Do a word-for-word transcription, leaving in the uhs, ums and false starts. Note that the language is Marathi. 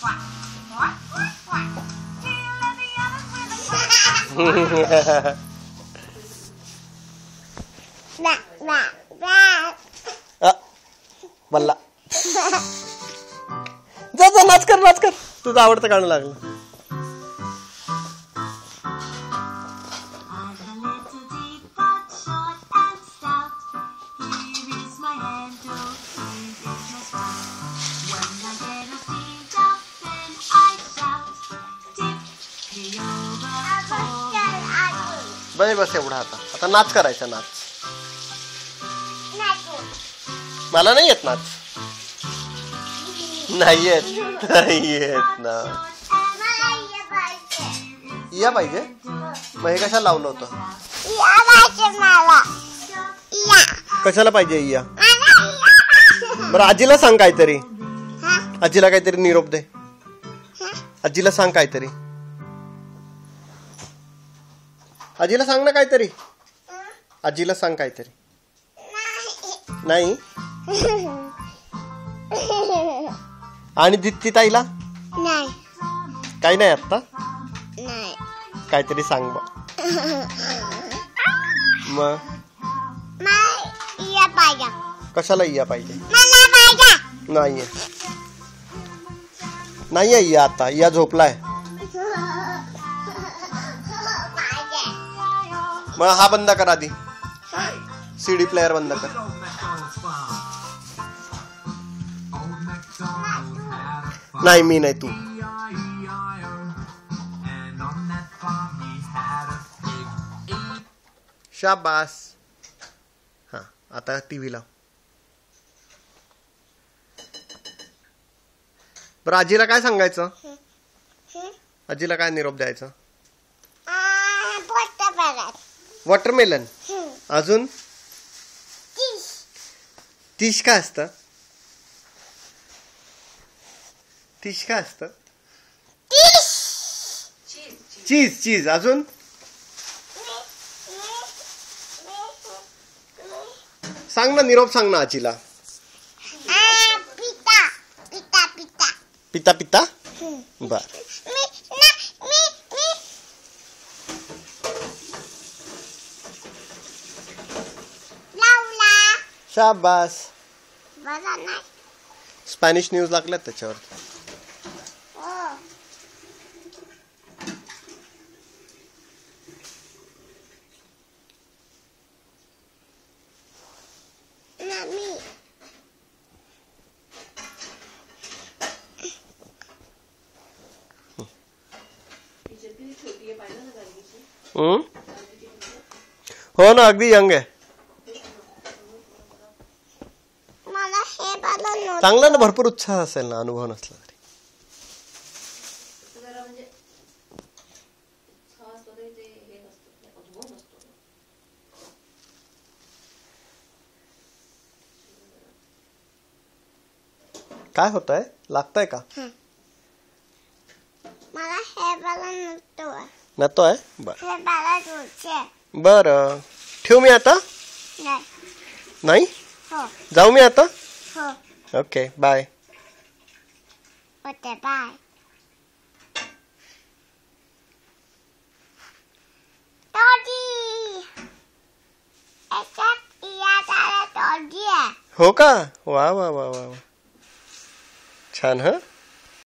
बल्ला जा जा नाच कर नाच कर तुझं आवडतं गाणं लागलं. बस बस एवढा आता आता नाच करायचा. नाच मला नाही येत. नाच नाही येत नाही येत ना. या पाहिजे मग हे कशाला लावलं होतं. कशाला पाहिजे या. बरं आजीला सांग काहीतरी. आजीला काहीतरी निरोप दे. आजीला सांग काहीतरी. आजीला सांग ना काहीतरी. आजीला सांग काहीतरी. नाही आणि दित्ती ताईला नाही काही नाही आता. नाही काहीतरी सांग बा. मग इया पाहिजे. कशाला इया पाहिजे. मला पाहिजे. नाहीये नाहीये इया आता. इया झोपलाय. मग हा बंद कर आधी. सीडी प्लेयर बंद कर. नाही मी नाही तू. शाबास. हा आता टीव्ही लाव. बरं आजीला काय सांगायचं. आजीला काय निरोप द्यायचं. वॉटरमेलन. अजून तीश काय असतं. तीश काय असतं. चीज चीज. अजून सांग ना निरोप सांग ना आजीला. पिता पिता पिता पिता पिता. बर शाबास. स्पॅनिश न्यूज लागल्यात त्याच्यावर. हो ना अगदी यंग आहे. चांगला ना. भरपूर उत्साह असेल ना. अनुभव नसला तरी. काय होतंय. लागतंय का. मला हे बघा नसतोय. नसतोय. बर हे बघा तुझे. बर ठेवू मी आता. नाही नाही हो जाऊ मी आता. हो ओके बाय. Okay bye. टॉडी याच्यात इया त्याला टॉडी आहे. हो का. वा वा वा वा छान. हा